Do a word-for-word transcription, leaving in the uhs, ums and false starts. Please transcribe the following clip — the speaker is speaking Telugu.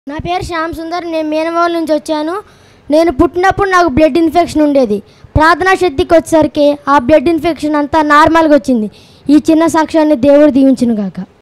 నా పేరు శ్యామ్ సుందర్. నేను మేనవాళ్ళ నుంచి వచ్చాను. నేను పుట్టినప్పుడు నాకు బ్లడ్ ఇన్ఫెక్షన్ ఉండేది. ప్రార్థనా శక్తికి వచ్చేసరికి ఆ బ్లడ్ ఇన్ఫెక్షన్ అంతా నార్మల్గా వచ్చింది. ఈ చిన్న సాక్ష్యాన్ని దేవుడు దీవించును గాక.